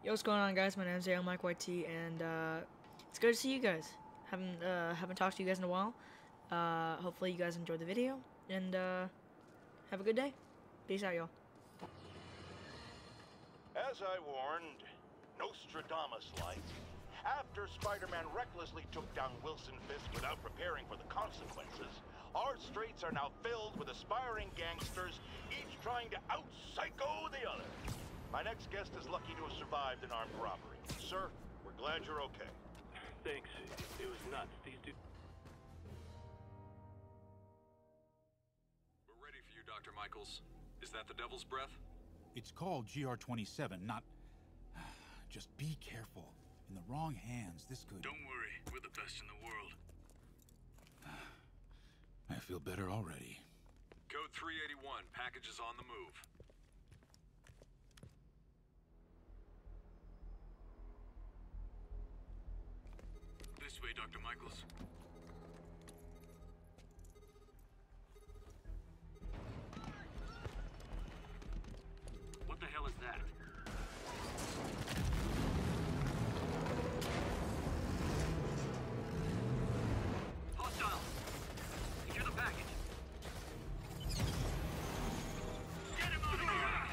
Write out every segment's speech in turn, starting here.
Yo, what's going on, guys? My name's I'm Mike YT, and it's good to see you guys. Haven't talked to you guys in a while. Hopefully you guys enjoyed the video, and have a good day. Peace out, y'all. As I warned, Nostradamus-like, after Spider-Man recklessly took down Wilson Fisk without preparing for the consequences, our streets are now filled with aspiring gangsters, each trying to out-psycho the other. My next guest is lucky to have survived an armed robbery. Sir, we're glad you're okay. Thanks. It was nuts. These dudes... We're ready for you, Dr. Michaels. Is that the Devil's Breath? It's called GR-27, not... Just be careful. In the wrong hands, this could... Don't worry. We're the best in the world. I feel better already. Code 381. Package is on the move. This way, Dr. Michaels. What the hell is that? Hostile! Secure the package! Get him out of here!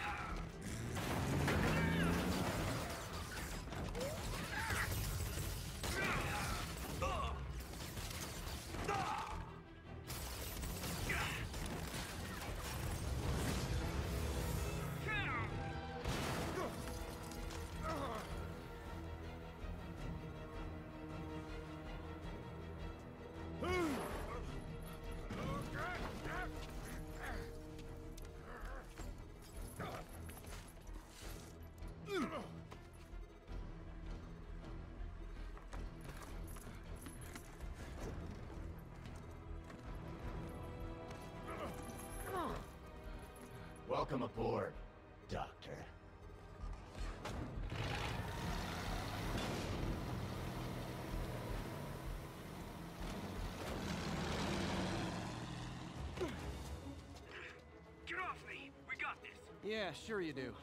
Welcome aboard, Doctor. Get off me! We got this! Yeah, sure you do.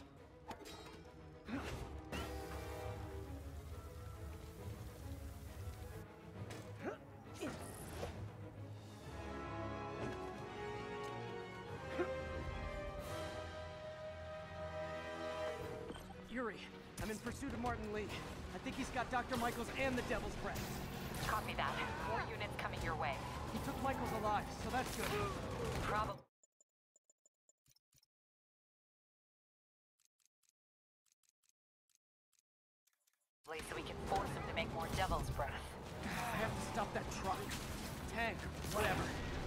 Yuri, I'm in pursuit of Martin Lee. I think he's got Dr. Michaels and the Devil's Breath. Copy that. More units coming your way. He took Michaels alive, so that's good. Probably. So we can force him to make more Devil's Breath. I have to stop that truck. Tank, whatever.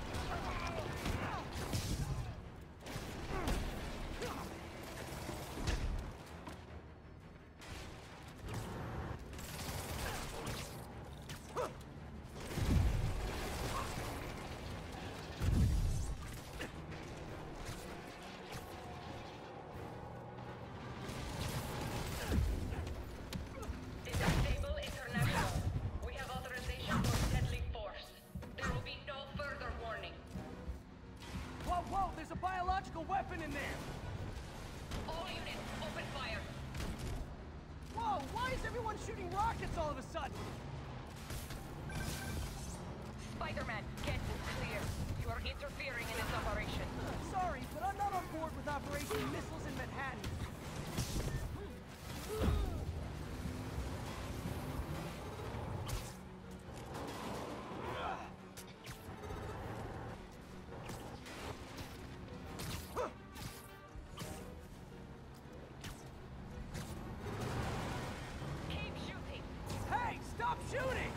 Whoa, there's a biological weapon in there! All units, open fire! Whoa, why is everyone shooting rockets all of a sudden? Spider-Man, get clear. You are interfering in this operation. Sorry, but I'm not on board with Operation Missiles in Manhattan. Hey, stop shooting!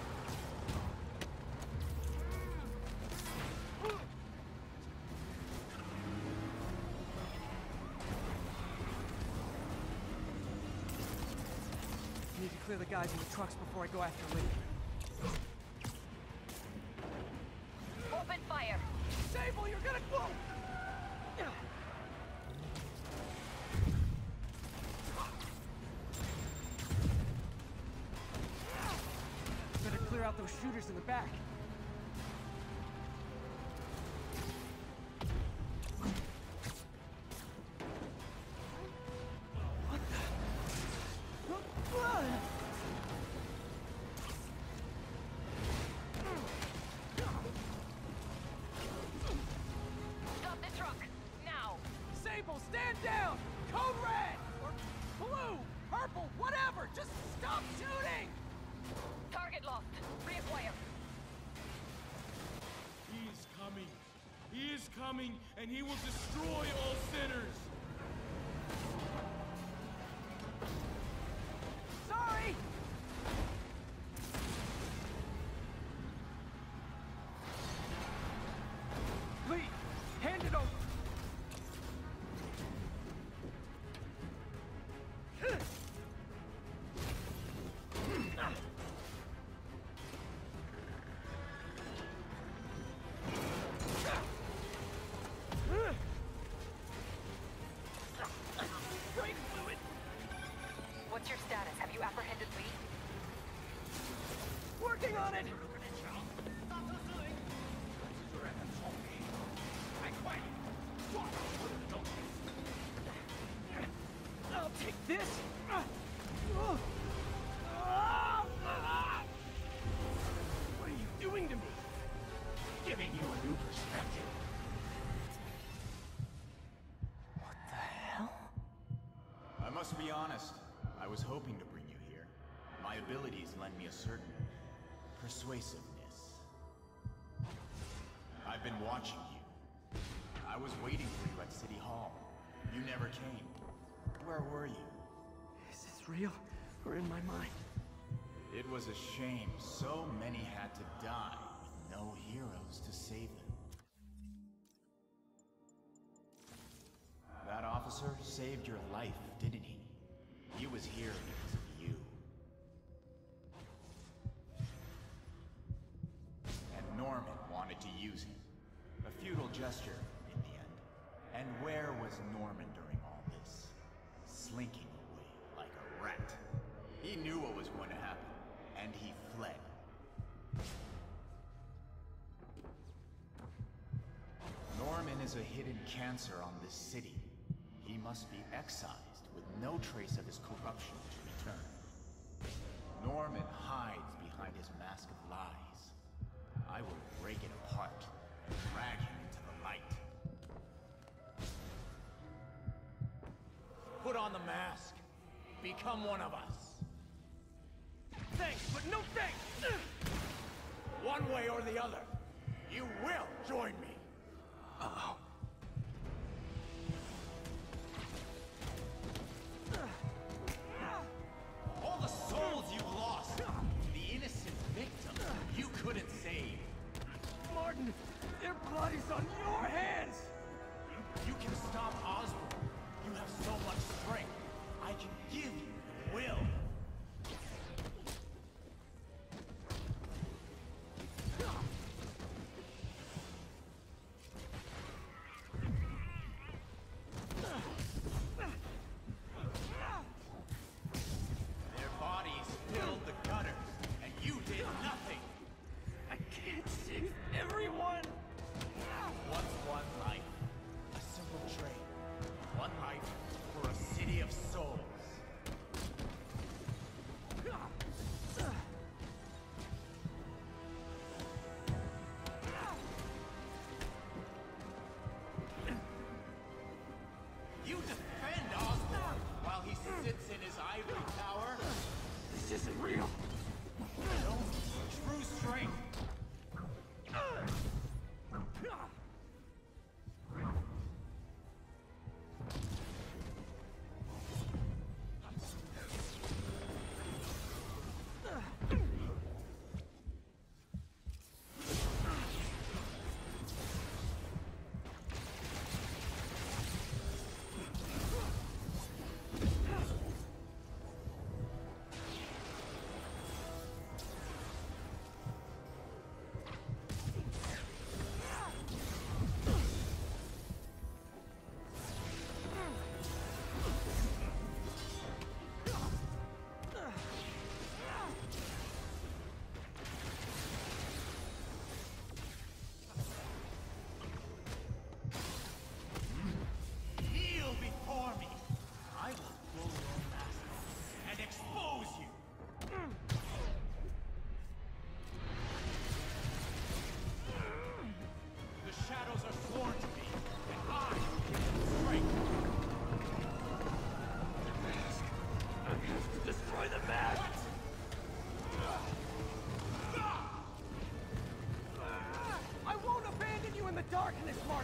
Need to clear the guys in the trucks before I go after Lee. Open fire! Sable, you're gonna go! Better clear out those shooters in the back. What the? is coming, and he will destroy all sinners. Sorry! Lee, hand it over. What's your status? Have you apprehended Lee? Working on it! I'll take this! What are you doing to me? Giving you a new perspective. What the hell? I must be honest. I was hoping to bring you here. My abilities lend me a certain persuasiveness. I've been watching you. I was waiting for you at City Hall. You never came. Where were you? Is this real or in my mind? It was a shame so many had to die with no heroes to save them. That officer saved your life, didn't he? He was here because of you. And Norman wanted to use him. A futile gesture, in the end. And where was Norman during all this? Slinking away like a rat. He knew what was going to happen, and he fled. Norman is a hidden cancer on this city. He must be excised with no trace of his corruption to return. Norman hides behind his mask of lies. I will break it apart and drag him into the light. Put on the mask. Become one of us. Thanks, but no thanks! One way or the other, you will join me. Uh-oh. All the souls you've lost, the innocent victims you couldn't save. Martin, their blood is on your hands! You can stop Osborn. You have so much strength. I can give you the will. Their bodies filled the gutters, and you did nothing. I can't save everyone! What's one life? A simple trade. One life for a city of souls. You defend Osborn while he sits in his ivory tower? This isn't real. No true strength.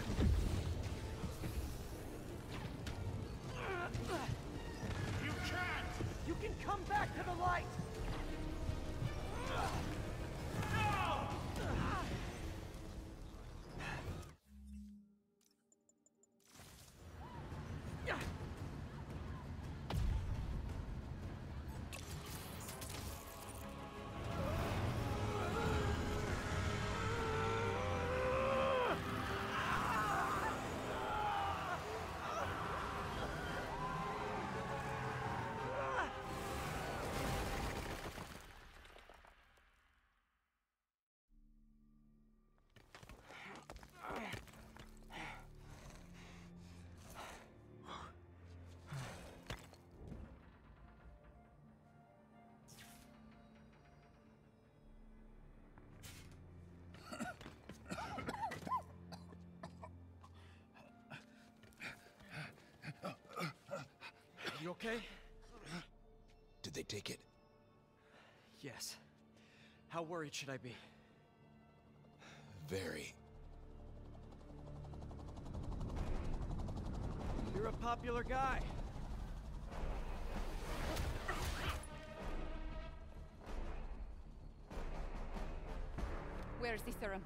You can't! You can come back to the light! No! You okay? Did they take it? Yes. How worried should I be? Very. You're a popular guy. Where's the serum?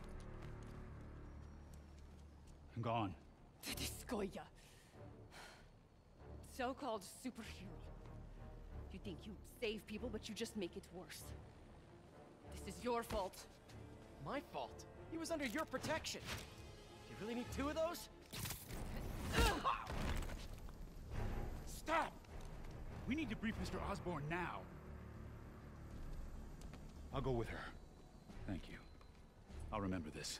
Gone. Skoya. So-called superhero. You think you save people, but you just make it worse. This is your fault. My fault? He was under your protection. You really need two of those? Stop! We need to brief Mr. Osborn now. I'll go with her. Thank you. I'll remember this.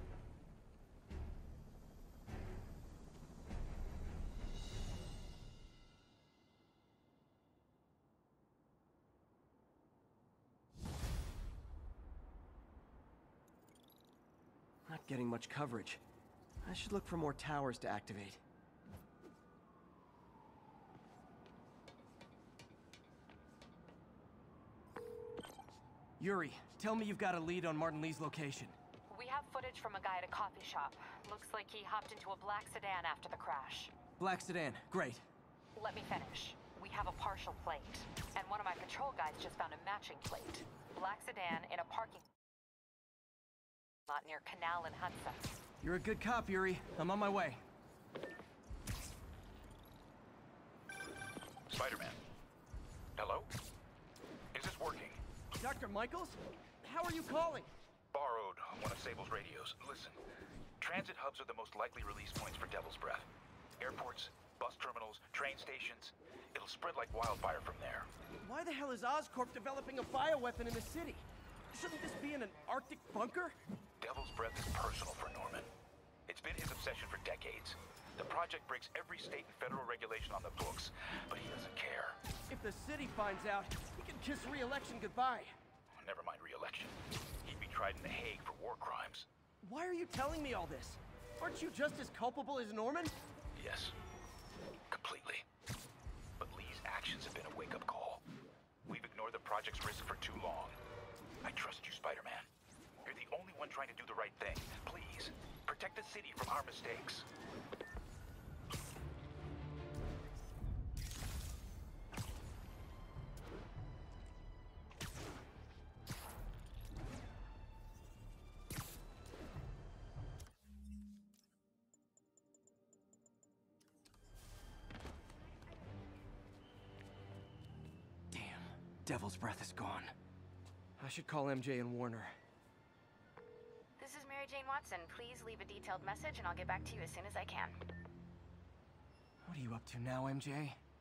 Not getting much coverage. I should look for more towers to activate. Yuri, tell me you've got a lead on Martin Lee's location. We have footage from a guy at a coffee shop. Looks like he hopped into a black sedan after the crash. Black sedan, great. Let me finish. We have a partial plate, and one of my patrol guys just found a matching plate. Black sedan in a parking lot near Canal and Hudson. You're a good cop, Yuri. I'm on my way. Spider-Man. Hello? Is this working? Dr. Michaels? How are you calling? Borrowed one of Sable's radios. Listen, transit hubs are the most likely release points for Devil's Breath. Airports, bus terminals, train stations. It'll spread like wildfire from there. Why the hell is Oscorp developing a bioweapon in the city? Shouldn't this be in an Arctic bunker? Devil's Breath is personal for Norman. It's been his obsession for decades. The project breaks every state and federal regulation on the books, but he doesn't care. If the city finds out, he can kiss re-election goodbye. Never mind re-election. He'd be tried in The Hague for war crimes. Why are you telling me all this? Aren't you just as culpable as Norman? Yes. Completely. But Lee's actions have been a wake-up call. We've ignored the project's risk for too long. I trust you, Spider-Man. You're the only one trying to do the right thing. Please, protect the city from our mistakes. Devil's Breath is gone. I should call MJ and warn her. This is Mary Jane Watson. Please leave a detailed message and I'll get back to you as soon as I can. What are you up to now, MJ?